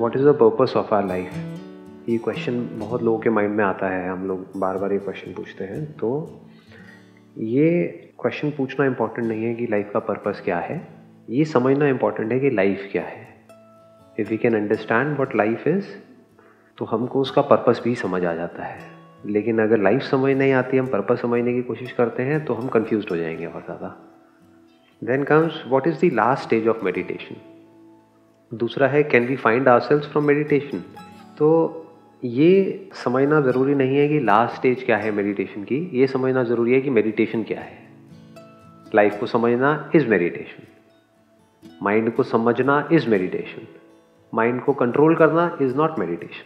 What is the purpose of our life? ये question बहुत लोगों के माइंड में आता है, हम लोग बार बार ये क्वेश्चन पूछते हैं। तो ये क्वेश्चन पूछना इम्पोर्टेंट नहीं है कि लाइफ का पर्पस क्या है, ये समझना इम्पोर्टेंट है कि लाइफ क्या है। If we can understand what life is, तो हमको उसका पर्पस भी समझ आ जाता है। लेकिन अगर लाइफ समझ नहीं आती, हम पर्पस समझने की कोशिश करते हैं, तो हम कंफ्यूज हो जाएंगे बहुत ज़्यादा। Then comes what is the last stage of meditation. दूसरा है can we find ourselves from meditation. तो ये समझना ज़रूरी नहीं है कि लास्ट स्टेज क्या है मेडिटेशन की, ये समझना ज़रूरी है कि मेडिटेशन क्या है। लाइफ को समझना इज़ मेडिटेशन, माइंड को समझना इज़ मेडिटेशन, माइंड को कंट्रोल करना इज़ नॉट मेडिटेशन।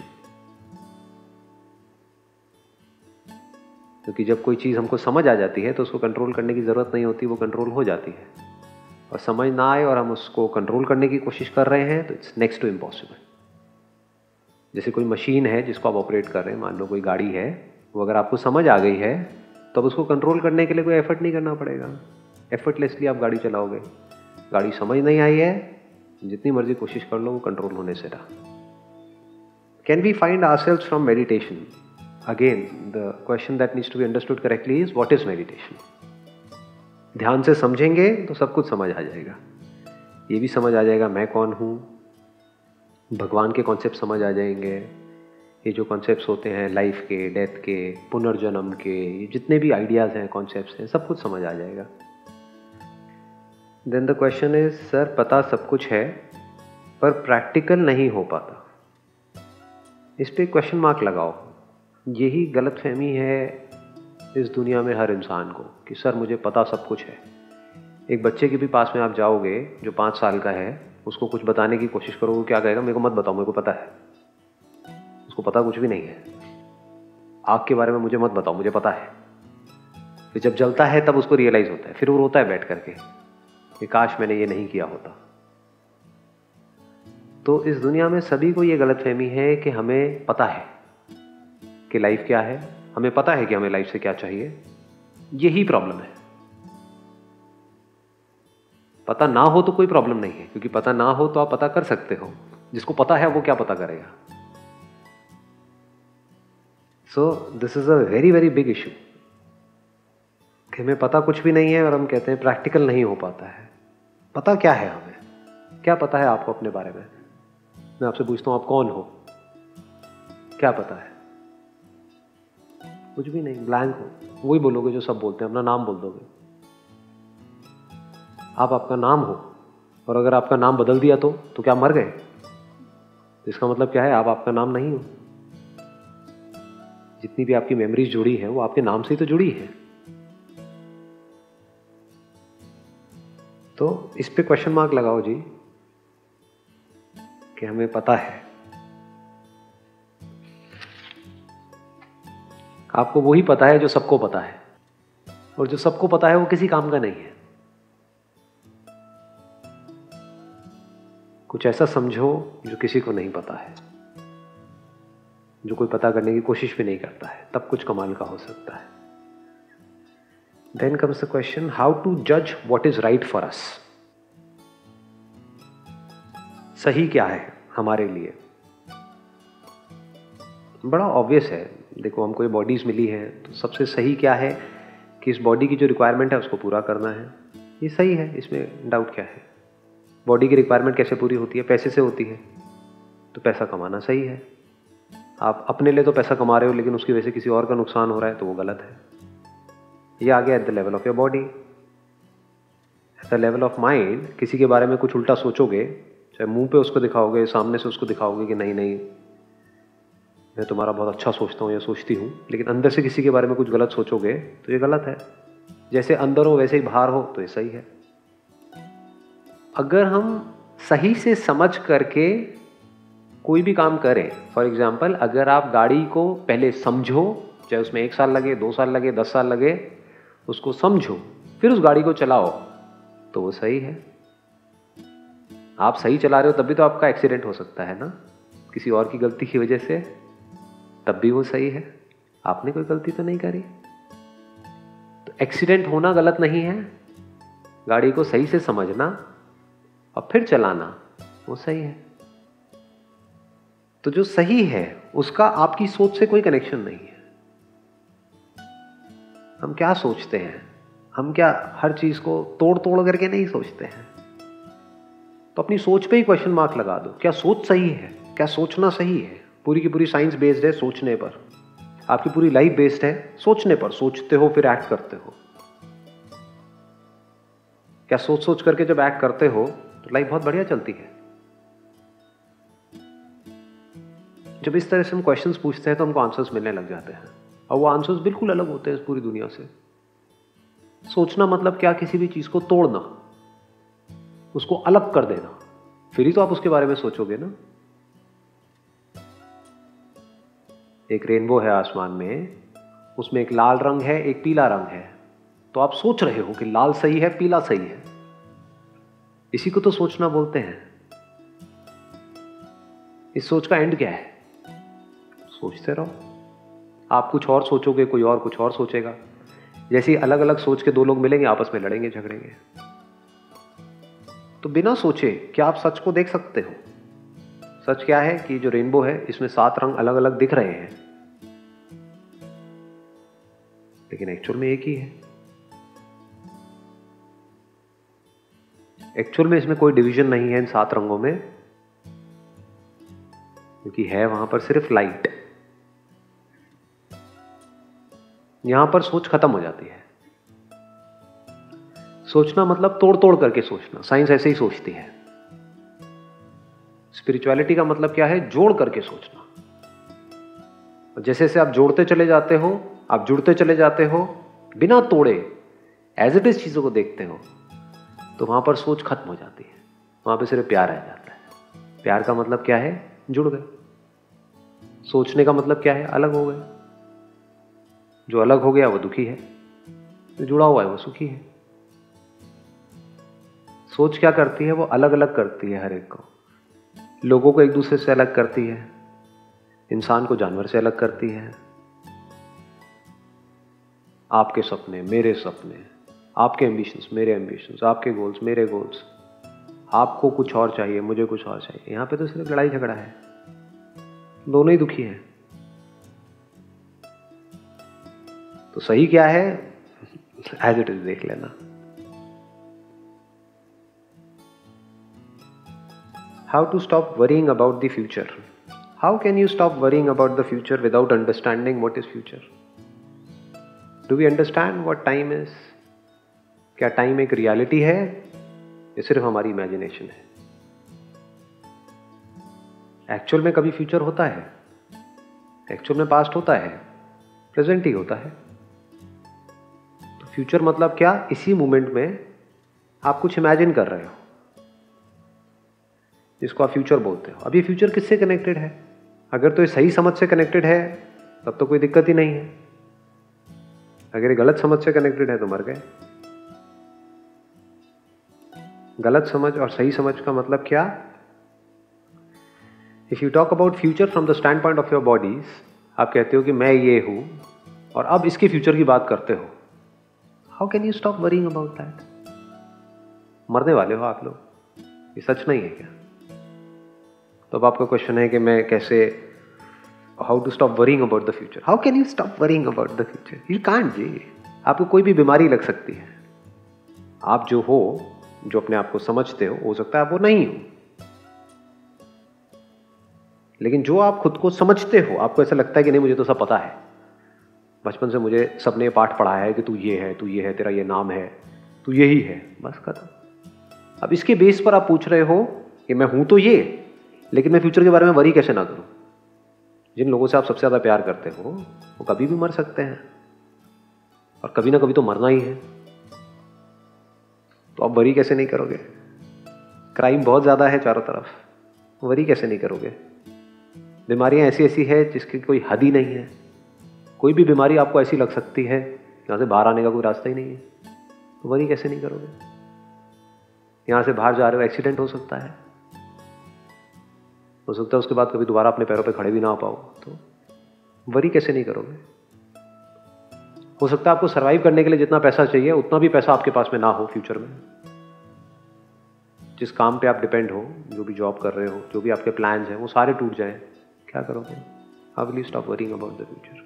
क्योंकि जब कोई चीज़ हमको समझ आ जाती है तो उसको कंट्रोल करने की ज़रूरत नहीं होती, वो कंट्रोल हो जाती है। और समझ ना आए और हम उसको कंट्रोल करने की कोशिश कर रहे हैं तो इट्स नेक्स्ट टू इम्पॉसिबल। जैसे कोई मशीन है जिसको आप ऑपरेट कर रहे हैं, मान लो कोई गाड़ी है, वो अगर आपको समझ आ गई है तो अब उसको कंट्रोल करने के लिए कोई एफर्ट नहीं करना पड़ेगा, एफर्टलेसली आप गाड़ी चलाओगे। गाड़ी समझ नहीं आई है, जितनी मर्जी कोशिश कर लो, वो कंट्रोल होने से रहा। Can we find ourselves from meditation? Again the question that needs to be understood correctly is what is meditation. ध्यान से समझेंगे तो सब कुछ समझ आ जाएगा। ये भी समझ आ जाएगा मैं कौन हूँ, भगवान के कॉन्सेप्ट समझ आ जाएंगे, ये जो कॉन्सेप्ट्स होते हैं लाइफ के, डेथ के, पुनर्जन्म के, ये जितने भी आइडियाज़ हैं, कॉन्सेप्ट्स हैं, सब कुछ समझ आ जाएगा। Then the question is sir पता सब कुछ है पर प्रैक्टिकल नहीं हो पाता, इस पर क्वेश्चन मार्क लगाओ। यही गलतफहमी है इस दुनिया में हर इंसान को कि सर मुझे पता सब कुछ है। एक बच्चे के भी पास में आप जाओगे जो 5 साल का है, उसको कुछ बताने की कोशिश करोगे, क्या कहेगा? मेरे को मत बताओ, मेरे को पता है। उसको पता कुछ भी नहीं है। आग के बारे में मुझे मत बताओ, मुझे पता है। फिर जब जलता है तब उसको रियलाइज होता है, फिर वो रोता है बैठ करके कि काश मैंने ये नहीं किया होता। तो इस दुनिया में सभी को ये गलतफहमी है कि हमें पता है कि लाइफ क्या है, हमें पता है कि हमें लाइफ से क्या चाहिए। यही प्रॉब्लम है। पता ना हो तो कोई प्रॉब्लम नहीं है, क्योंकि पता ना हो तो आप पता कर सकते हो। जिसको पता है वो क्या पता करेगा? So this is a very very big issue कि हमें पता कुछ भी नहीं है और हम कहते हैं प्रैक्टिकल नहीं हो पाता है। पता क्या है हमें? क्या पता है आपको अपने बारे में? मैं आपसे पूछता हूं, आप कौन हो? क्या पता है? कुछ भी नहीं, ब्लैंक हो। वही बोलोगे जो सब बोलते हैं, अपना नाम बोल दोगे। आप आपका नाम हो, और अगर आपका नाम बदल दिया तो क्या मर गए? इसका मतलब क्या है? आप आपका नाम नहीं हो। जितनी भी आपकी मेमोरीज जुड़ी है वो आपके नाम से ही तो जुड़ी है। तो इस पे क्वेश्चन मार्क लगाओ जी कि हमें पता है। आपको वही पता है जो सबको पता है, और जो सबको पता है वो किसी काम का नहीं है। कुछ ऐसा समझो जो किसी को नहीं पता है, जो कोई पता करने की कोशिश भी नहीं करता है, तब कुछ कमाल का हो सकता है। Then comes the question how to जज what is right for us. सही क्या है हमारे लिए? बड़ा ऑब्वियस है। देखो, हमको ये बॉडीज मिली है तो सबसे सही क्या है कि इस बॉडी की जो रिक्वायरमेंट है उसको पूरा करना है। ये सही है, इसमें डाउट क्या है? बॉडी की रिक्वायरमेंट कैसे पूरी होती है? पैसे से होती है। तो पैसा कमाना सही है। आप अपने लिए तो पैसा कमा रहे हो, लेकिन उसकी वजह से किसी और का नुकसान हो रहा है तो वो गलत है। ये आ गया at the level of your body. At the level of mind, किसी के बारे में कुछ उल्टा सोचोगे, चाहे मुंह पे उसको दिखाओगे, सामने से उसको दिखाओगे कि नहीं नहीं मैं तुम्हारा बहुत अच्छा सोचता हूँ या सोचती हूँ, लेकिन अंदर से किसी के बारे में कुछ गलत सोचोगे तो ये गलत है। जैसे अंदर हो वैसे ही बाहर हो तो ये सही है। अगर हम सही से समझ करके कोई भी काम करें, फॉर एग्जाम्पल अगर आप गाड़ी को पहले समझो, चाहे उसमें 1 साल लगे, 2 साल लगे, 10 साल लगे, उसको समझो, फिर उस गाड़ी को चलाओ, तो वो सही है। आप सही चला रहे हो तब भी तो आपका एक्सीडेंट हो सकता है ना, किसी और की गलती की वजह से, तब भी वो सही है। आपने कोई गलती तो नहीं करी। तो एक्सीडेंट होना गलत नहीं है, गाड़ी को सही से समझना और फिर चलाना वो सही है। तो जो सही है उसका आपकी सोच से कोई कनेक्शन नहीं है। हम क्या सोचते हैं, हम क्या हर चीज को तोड़ तोड़ करके नहीं सोचते हैं। तो अपनी सोच पे ही क्वेश्चन मार्क लगा दो, क्या सोच सही है, क्या सोचना सही है। पूरी की पूरी साइंस बेस्ड है सोचने पर, आपकी पूरी लाइफ बेस्ड है सोचने पर। सोचते हो फिर एक्ट करते हो। क्या सोच सोच करके जब एक्ट करते हो तो लाइफ बहुत बढ़िया चलती है। जब इस तरह से हम क्वेश्चंस पूछते हैं तो हमको आंसर्स मिलने लग जाते हैं, और वो आंसर्स बिल्कुल अलग होते हैं इस पूरी दुनिया से। सोचना मतलब क्या, किसी भी चीज को तोड़ना, उसको अलग कर देना, फिर ही तो आप उसके बारे में सोचोगे ना। एक रेनबो है आसमान में, उसमें एक लाल रंग है, एक पीला रंग है, तो आप सोच रहे हो कि लाल सही है, पीला सही है। इसी को तो सोचना बोलते हैं। इस सोच का एंड क्या है? सोचते रहो। आप कुछ और सोचोगे, कोई और कुछ और सोचेगा। जैसे ही अलग अलग सोच के दो लोग मिलेंगे, आपस में लड़ेंगे, झगड़ेंगे। तो बिना सोचे क्या आप सच को देख सकते हो? सच क्या है कि जो रेनबो है इसमें 7 रंग अलग अलग दिख रहे हैं, लेकिन एक्चुअल में एक ही है। एक्चुअल में इसमें कोई डिवीजन नहीं है इन 7 रंगों में, क्योंकि है वहां पर सिर्फ लाइट। यहां पर सोच खत्म हो जाती है। सोचना मतलब तोड़ तोड़ करके सोचना। साइंस ऐसे ही सोचती है। स्पिरिचुअलिटी का मतलब क्या है? जोड़ करके सोचना। और जैसे जैसे आप जोड़ते चले जाते हो, आप जुड़ते चले जाते हो, बिना तोड़े एज इट इज चीजों को देखते हो, तो वहां पर सोच खत्म हो जाती है। वहां पर सिर्फ प्यार रह जाता है। प्यार का मतलब क्या है? जुड़ गए। सोचने का मतलब क्या है? अलग हो गए। जो अलग हो गया वो दुखी है, जो जुड़ा हुआ है वो सुखी है। सोच क्या करती है? वो अलग अलग करती है हर एक को। लोगों को एक दूसरे से अलग करती है, इंसान को जानवर से अलग करती है। आपके सपने, मेरे सपने, आपके एम्बिशंस, मेरे एम्बिशंस, आपके गोल्स, मेरे गोल्स। आपको कुछ और चाहिए, मुझे कुछ और चाहिए। यहां पे तो सिर्फ लड़ाई झगड़ा है, दोनों ही दुखी हैं। तो सही क्या है? एज इट इज देख लेना। How to stop worrying about the future? How can you stop worrying about the future without understanding what is future? Do we understand what time is? क्या टाइम एक रियलिटी है या सिर्फ हमारी imagination है? Actual में कभी फ्यूचर होता है? एक्चुअल में पास्ट होता है? प्रेजेंट ही होता है। तो फ्यूचर मतलब क्या? इसी मोमेंट में आप कुछ इमेजिन कर रहे हो, जिसको आप फ्यूचर बोलते हो। अब ये फ्यूचर किससे कनेक्टेड है? अगर तो ये सही समझ से कनेक्टेड है तब तो कोई दिक्कत ही नहीं है। अगर ये गलत समझ से कनेक्टेड है तो मर गए। गलत समझ और सही समझ का मतलब क्या? If you talk about future from the standpoint of your bodies, आप कहते हो कि मैं ये हूं और अब इसके फ्यूचर की बात करते हो, how can you stop worrying about that? मरने वाले हो आप लोग, ये सच नहीं है क्या? तो अब आपका क्वेश्चन है कि मैं कैसे, how to stop worrying about the future? How can you stop worrying about the future? You can't जी। आपको कोई भी बीमारी लग सकती है। आप जो हो, जो अपने आप को समझते हो सकता है आप वो नहीं हो, लेकिन जो आप खुद को समझते हो, आपको ऐसा लगता है कि नहीं मुझे तो सब पता है, बचपन से मुझे सबने पाठ पढ़ाया है कि तू ये है, तू ये है, तेरा ये नाम है, तू यही है, बस खत्म। अब इसके बेस पर आप पूछ रहे हो कि मैं हूं तो ये, लेकिन मैं फ्यूचर के बारे में वरी कैसे ना करूं? जिन लोगों से आप सबसे ज्यादा प्यार करते हो वो कभी भी मर सकते हैं, और कभी ना कभी तो मरना ही है, तो आप वरी कैसे नहीं करोगे? क्राइम बहुत ज्यादा है चारों तरफ, वरी कैसे नहीं करोगे? बीमारियां ऐसी ऐसी है जिसकी कोई हद ही नहीं है। कोई भी बीमारी आपको ऐसी लग सकती है यहां से बाहर आने का कोई रास्ता ही नहीं है, तो वरी कैसे नहीं करोगे? यहां से बाहर जा रहे हो, एक्सीडेंट हो सकता है उसके बाद कभी दोबारा अपने पैरों पे खड़े भी ना हो पाओ, तो वरी कैसे नहीं करोगे? हो सकता है आपको सरवाइव करने के लिए जितना पैसा चाहिए उतना भी पैसा आपके पास में ना हो फ्यूचर में। जिस काम पे आप डिपेंड हो, जो भी जॉब कर रहे हो, जो भी आपके प्लान्स हैं, वो सारे टूट जाएं, क्या करोगे? How will you stop worrying about the future?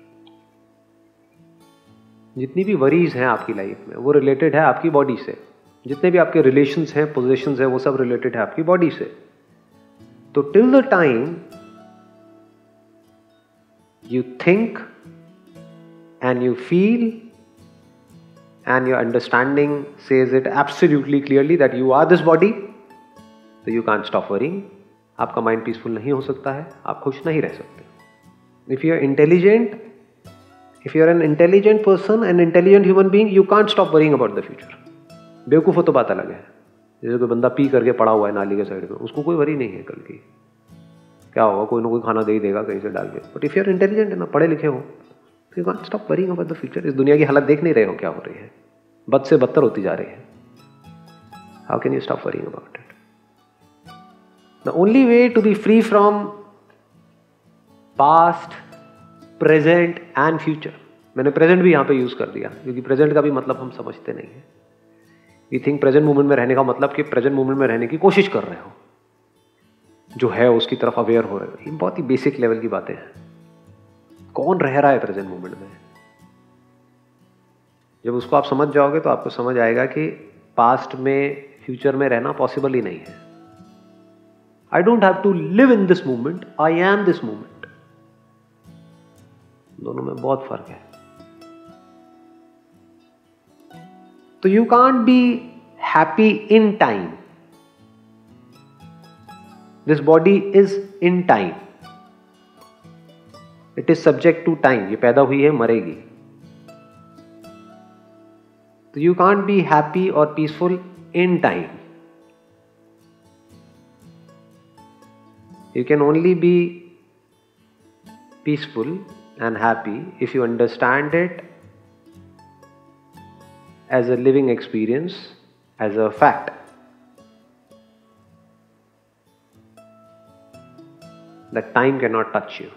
जितनी भी वरीज हैं आपकी लाइफ में वो रिलेटेड है आपकी बॉडी से। जितने भी आपके रिलेशंस हैं, पोजीशंस हैं, वो सब रिलेटेड है आपकी बॉडी से। तो till the time you think and you feel and your understanding says it absolutely clearly that you are this body, so you can't stop worrying. आपका माइंड पीसफुल नहीं हो सकता है, आप खुश नहीं रह सकते। If you are intelligent, if you are an intelligent person, an intelligent human being, you can't stop worrying about the future. बेवकूफ़ हो तो बात अलग है। जैसे कोई बंदा पी करके पड़ा हुआ है नाली के साइड में, उसको कोई वरी नहीं है कल की क्या होगा, कोई ना कोई खाना दे ही देगा कहीं से डाल के। But if you are intelligent है ना, पढ़े लिखे हो, तो you can't stop worrying about the future. इस दुनिया की हालत देख नहीं रहे हो क्या हो रही है, बद से बदतर होती जा रही है। How can you stop worrying about it? The only way to be free from past, present and future, मैंने प्रेजेंट भी यहां पे यूज कर दिया क्योंकि प्रेजेंट का भी मतलब हम समझते नहीं है। वी थिंक प्रेजेंट मोमेंट में रहने का मतलब कि प्रेजेंट मोमेंट में रहने की कोशिश कर रहे हो, जो है उसकी तरफ अवेयर हो रहे हो। ये बहुत ही बेसिक लेवल की बातें हैं। कौन रह रहा है प्रेजेंट मोमेंट में? जब उसको आप समझ जाओगे तो आपको समझ आएगा कि पास्ट में, फ्यूचर में रहना पॉसिबल ही नहीं है। I don't have to live in this moment, I am this moment. दोनों में बहुत फर्क है। तो you can't be happy in time. This body is in time. It is subject to time. ये पैदा हुई है, मरेगी। तो you can't be happy or peaceful in time. You can only be peaceful and happy if you understand it as a living experience, as a fact. That time cannot touch you.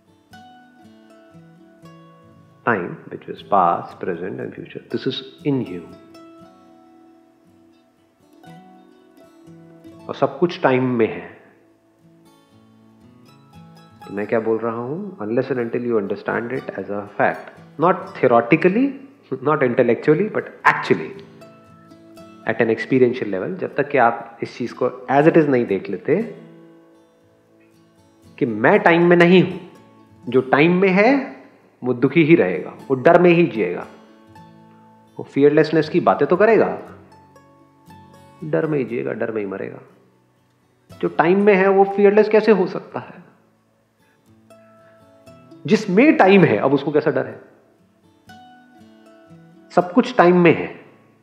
Time, which is past, present and future, this is in you. और सब कुछ time में है। तो मैं क्या बोल रहा हूं? Unless and until you understand it as a fact, not theoretically, not intellectually, but actually at an experiential level, जब तक कि आप इस चीज को as it is नहीं देख लेते कि मैं टाइम में नहीं हूं, जो टाइम में है वो दुखी ही रहेगा, वो डर में ही जिएगा, वो फियरलेसनेस की बातें तो करेगा, डर में ही जिएगा, डर में ही मरेगा। जो टाइम में है वो फियरलेस कैसे हो सकता है? जिसमें टाइम है, अब उसको कैसा डर है? सब कुछ टाइम में है।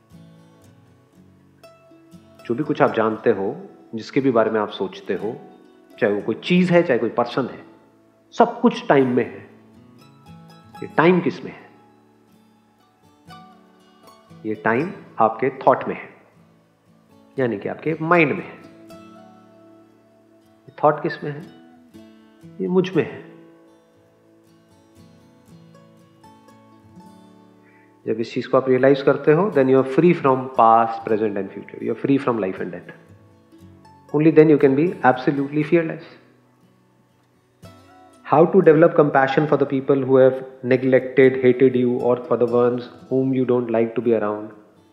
जो भी कुछ आप जानते हो, जिसके भी बारे में आप सोचते हो, चाहे वो कोई चीज है, चाहे कोई पर्सन है, सब कुछ टाइम में है। ये टाइम किस में है? ये टाइम आपके थॉट में है, यानी कि आपके माइंड में है। थॉट किस में है? ये मुझ में है। जब इस चीज को आप रियलाइज करते हो, then you are free from past, present and future. You are free from life and death. Only then you can be absolutely fearless. How to develop compassion for the people who have neglected, hated you, or for the ones whom you don't like to be around?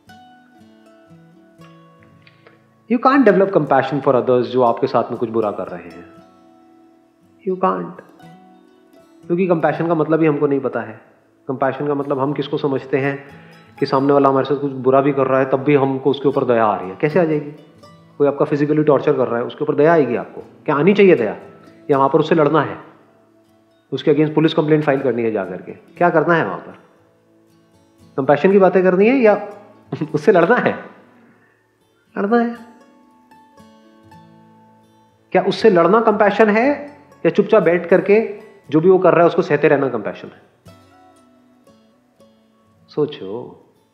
You can't develop compassion for others जो आपके साथ में कुछ बुरा कर रहे हैं। You can't. क्योंकि compassion का मतलब ही हमको नहीं पता है। Compassion का मतलब हम किसको समझते हैं कि सामने वाला हमारे साथ कुछ बुरा भी कर रहा है, तब भी हमको उसके ऊपर दया आ रही है। कैसे आ जाएगी? कोई आपका फिजिकली टॉर्चर कर रहा है, उसके ऊपर दया आएगी आपको? क्या आनी चाहिए दया? या वहां पर उससे लड़ना है, उसके अगेंस्ट पुलिस कंप्लेंट फाइल करनी है जाकर के? क्या करना है वहां पर? कंपैशन की बातें करनी है या उससे लड़ना है? लड़ना है। क्या उससे लड़ना कंपैशन है या चुपचाप बैठ करके जो भी वो कर रहा है उसको सहते रहना कंपैशन है? सोचो।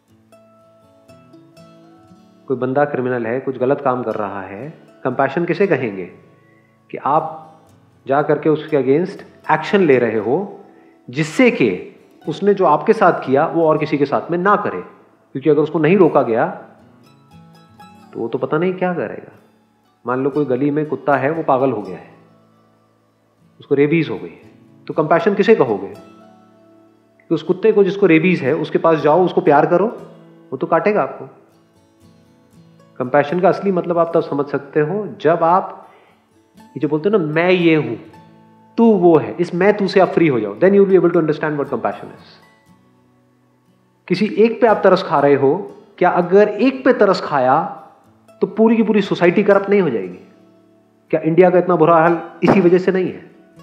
कोई बंदा क्रिमिनल है, कुछ गलत काम कर रहा है, कंपैशन किसे कहेंगे? कि आप जा करके उसके अगेंस्ट एक्शन ले रहे हो जिससे कि उसने जो आपके साथ किया वो और किसी के साथ में ना करे, क्योंकि अगर उसको नहीं रोका गया तो वो तो पता नहीं क्या करेगा। मान लो कोई गली में कुत्ता है, वो पागल हो गया है, उसको रेबीज हो गई, तो कंपैशन किसे कहोगे? कि उस कुत्ते को जिसको रेबीज है उसके पास जाओ, उसको प्यार करो, वो तो काटेगा आपको। कंपैशन का असली मतलब आप तब समझ सकते हो जब आप ये जो बोलते हो ना, मैं ये हूं, तू वो है, इस मैं तू से आप फ्री हो जाओ, then you will be able to understand what compassion is. किसी एक पे आप तरस खा रहे हो, क्या अगर एक पे तरस खाया तो पूरी की पूरी सोसाइटी करप्ट नहीं हो जाएगी? क्या इंडिया का इतना बुरा हाल इसी वजह से नहीं है?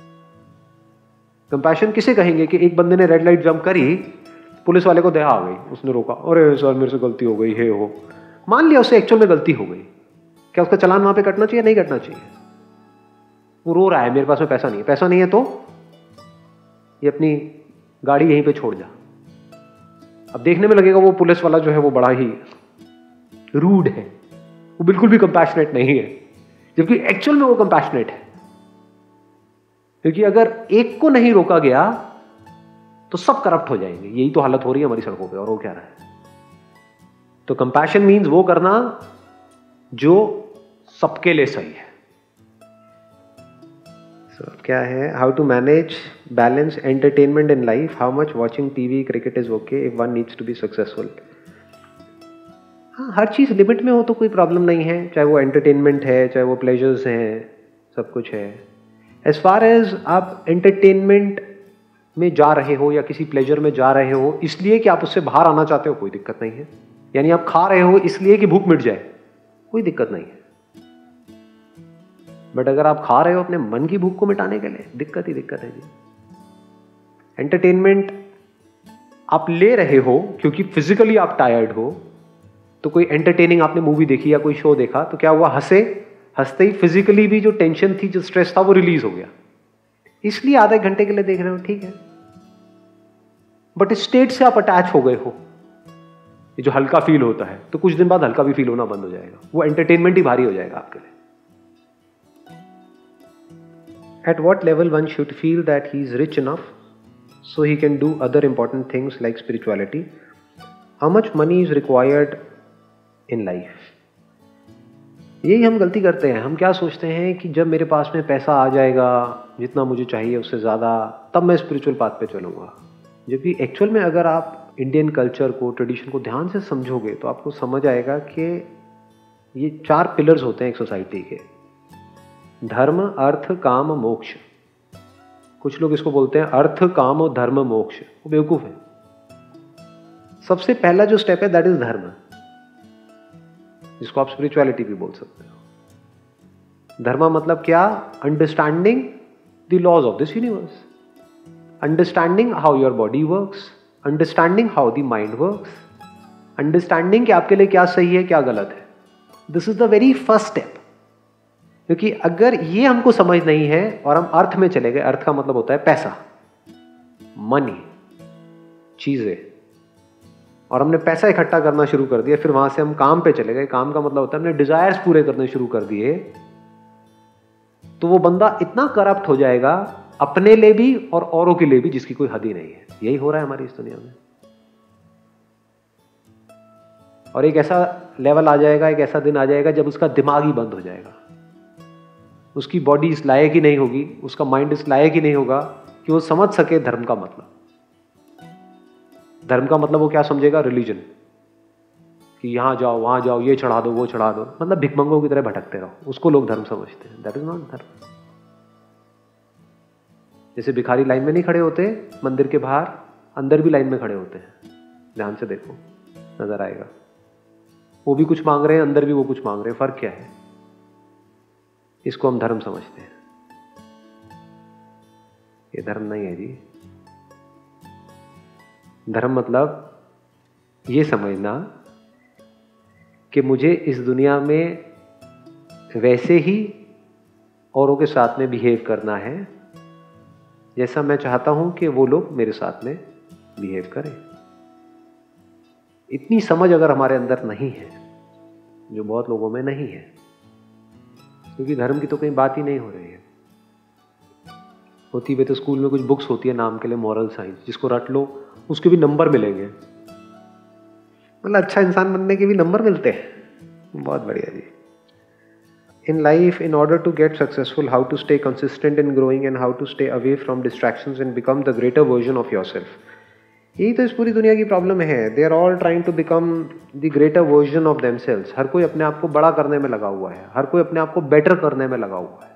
कंपैशन किसे कहेंगे कि एक बंदे ने रेड लाइट जंप करी, पुलिस वाले को दया आ गई, उसने रोका, अरे सर मेरे से गलती हो गई है, हो मान लिया उससे एक्चुअल में गलती हो गई, क्या उसका चालान वहां पे कटना चाहिए? नहीं कटना चाहिए। वो रो रहा है मेरे पास में पैसा नहीं है, पैसा नहीं है तो ये अपनी गाड़ी यहीं पे छोड़ जा। अब देखने में लगेगा वो पुलिस वाला जो है वो बड़ा ही रूड है, वो बिल्कुल भी कंपैशनेट नहीं है, जबकि एक्चुअल में वो कंपैशनेट है। क्योंकि अगर एक को नहीं रोका गया तो सब करप्ट हो जाएंगे। यही तो हालत हो रही है हमारी सड़कों पे, और वो क्या रहा है। तो कंपैशन मीन्स वो करना जो सबके लिए सही है। क्या है, how to manage balance entertainment in life, how much watching TV cricket is okay if one needs to be successful. हाँ, हर चीज लिमिट में हो तो कोई प्रॉब्लम नहीं है, चाहे वो एंटरटेनमेंट है, चाहे वो प्लेजर्स हैं, सब कुछ है। एज फार एज आप एंटरटेनमेंट में जा रहे हो या किसी प्लेजर में जा रहे हो इसलिए कि आप उससे बाहर आना चाहते हो, कोई दिक्कत नहीं है। यानी आप खा रहे हो इसलिए कि भूख मिट जाए, कोई दिक्कत नहीं है। बट अगर आप खा रहे हो अपने मन की भूख को मिटाने के लिए, दिक्कत ही दिक्कत है जी। एंटरटेनमेंट आप ले रहे हो क्योंकि फिजिकली आप टायर्ड हो, तो कोई एंटरटेनिंग आपने मूवी देखी या कोई शो देखा तो क्या हुआ, हंसते ही फिजिकली भी जो टेंशन थी, जो स्ट्रेस था, वो रिलीज हो गया, इसलिए आधे घंटे के लिए देख रहे हो, ठीक है। बट स्टेट से आप अटैच हो गए हो, ये जो हल्का फील होता है, तो कुछ दिन बाद हल्का भी फील होना बंद हो जाएगा, वो एंटरटेनमेंट ही भारी हो जाएगा आपके लिए। At what level one should feel that he is rich enough so he can do other important things like spirituality? How much money is required in life? यही हम गलती करते हैं। हम क्या सोचते हैं कि जब मेरे पास में पैसा आ जाएगा, जितना मुझे चाहिए उससे ज़्यादा, तब मैं स्पिरिचुअल पाथ पे चलूँगा। जबकि एक्चुअल में अगर आप इंडियन कल्चर को, ट्रेडिशन को ध्यान से समझोगे तो आपको समझ आएगा कि ये 4 पिलर्स होते हैं एक सोसाइटी के, धर्म, अर्थ, काम, मोक्ष। कुछ लोग इसको बोलते हैं अर्थ, काम और धर्म, मोक्ष, वो बेवकूफ है। सबसे पहला जो स्टेप है दैट इज धर्म, जिसको आप स्पिरिचुअलिटी भी बोल सकते हो। धर्म मतलब क्या? Understanding the laws of this universe, understanding how your body works, understanding how the mind works, understanding कि आपके लिए क्या सही है क्या गलत है। This is the very first step. क्योंकि अगर ये हमको समझ नहीं है और हम अर्थ में चले गए, अर्थ का मतलब होता है पैसा, मनी, चीजें, और हमने पैसा इकट्ठा करना शुरू कर दिया, फिर वहां से हम काम पे चले गए, काम का मतलब होता है हमने डिजायर्स पूरे करने शुरू कर दिए, तो वो बंदा इतना करप्ट हो जाएगा अपने लिए भी और औरों के लिए भी, जिसकी कोई हद ही नहीं है। यही हो रहा है हमारी इस दुनिया में। और एक ऐसा लेवल आ जाएगा, एक ऐसा दिन आ जाएगा जब उसका दिमाग ही बंद हो जाएगा, उसकी बॉडी इस लायक ही नहीं होगी, उसका माइंड इस लायक ही नहीं होगा कि वो समझ सके धर्म का मतलब। धर्म का मतलब वो क्या समझेगा? रिलीजन, कि यहां जाओ वहां जाओ, ये चढ़ा दो वो चढ़ा दो, मतलब भिखमंगों की तरह भटकते रहो, उसको लोग धर्म समझते हैं। दैट इज नॉट धर्म। जैसे भिखारी लाइन में नहीं खड़े होते मंदिर के बाहर, अंदर भी लाइन में खड़े होते हैं, ध्यान से देखो नजर आएगा। वो भी कुछ मांग रहे हैं, अंदर भी वो कुछ मांग रहे हैं, फर्क क्या है? इसको हम धर्म समझते हैं। ये धर्म नहीं है जी। धर्म मतलब ये समझना कि मुझे इस दुनिया में वैसे ही औरों के साथ में बिहेव करना है जैसा मैं चाहता हूं कि वो लोग मेरे साथ में बिहेव करें। इतनी समझ अगर हमारे अंदर नहीं है, जो बहुत लोगों में नहीं है, क्योंकि धर्म की तो कहीं बात ही नहीं हो रही है। होती भी तो स्कूल में कुछ बुक्स होती है नाम के लिए, मॉरल साइंस, जिसको रट लो उसके भी नंबर मिलेंगे, मतलब अच्छा इंसान बनने के भी नंबर मिलते हैं। बहुत बढ़िया जी। in life, in order to get successful, how to stay consistent in growing and how to stay away from distractions and become the greater version of yourself. यही तो इस पूरी दुनिया की प्रॉब्लम है. They are all trying to become the greater version of themselves. हर कोई अपने आप को बड़ा करने में लगा हुआ है, हर कोई अपने आप को बेटर करने में लगा हुआ है.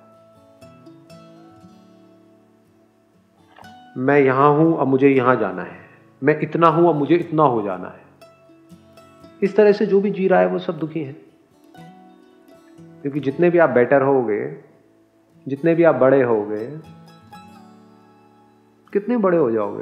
मैं यहां हूं, अब मुझे यहां जाना है. मैं इतना हूं, अब मुझे इतना हो जाना है. इस तरह से जो भी जी रहा है वो सब दुखी है. क्योंकि जितने भी आप बेटर होगे, जितने भी आप बड़े होगे, कितने बड़े हो जाओगे,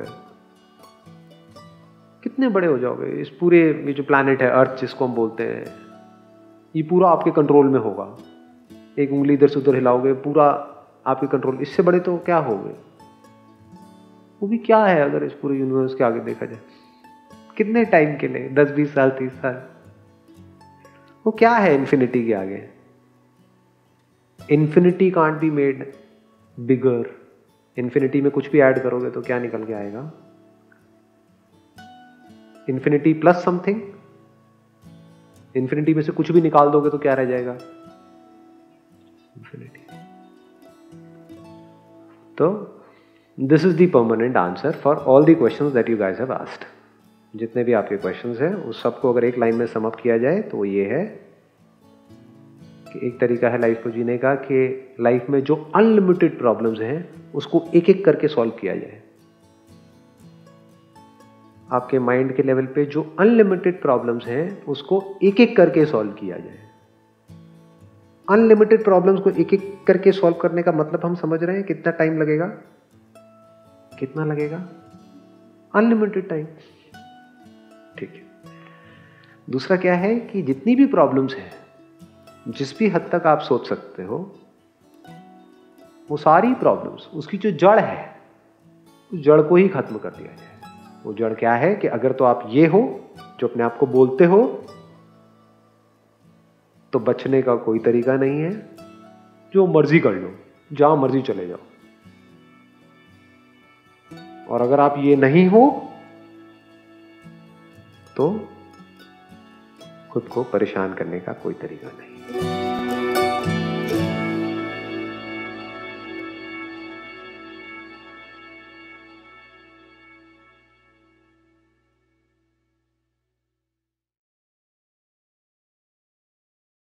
कितने बड़े हो जाओगे. इस पूरे ये जो प्लैनेट है अर्थ जिसको हम बोलते हैं, ये पूरा आपके कंट्रोल में होगा. एक उंगली इधर से उधर हिलाओगे, पूरा आपके कंट्रोल. इससे बड़े तो क्या होगे. वो भी क्या है अगर इस पूरे यूनिवर्स के आगे देखा जाए. कितने टाइम के लिए, 10-20 साल, 30 साल, वो क्या है इन्फिनिटी के आगे. Infinity can't be made bigger. Infinity में कुछ भी ऐड करोगे तो क्या निकल के आएगा. Infinity plus something. इन्फिनिटी में से कुछ भी निकाल दोगे तो क्या रह जाएगा. इन्फिनिटी. तो this is the permanent answer for all the questions that you guys have asked. जितने भी आपके क्वेश्चंस हैं उस सबको अगर एक लाइन में सम अप किया जाए तो ये है कि एक तरीका है लाइफ को जीने का कि लाइफ में जो अनलिमिटेड प्रॉब्लम्स हैं उसको एक एक करके सॉल्व किया जाए. आपके माइंड के लेवल पे जो अनलिमिटेड प्रॉब्लम्स हैं उसको एक एक करके सॉल्व किया जाए. अनलिमिटेड प्रॉब्लम्स को एक एक करके सॉल्व करने का मतलब हम समझ रहे हैं कितना टाइम लगेगा. कितना लगेगा. Unlimited time. ठीक है. दूसरा क्या है कि जितनी भी प्रॉब्लम्स हैं, जिस भी हद तक आप सोच सकते हो, वो सारी प्रॉब्लम्स, उसकी जो जड़ है उस जड़ को ही खत्म कर दिया जाए. वो जड़ क्या है कि अगर तो आप ये हो जो अपने आप को बोलते हो तो बचने का कोई तरीका नहीं है. जो मर्जी कर लो, जहां मर्जी चले जाओ. और अगर आप ये नहीं हो तो खुद को परेशान करने का कोई तरीका नहीं.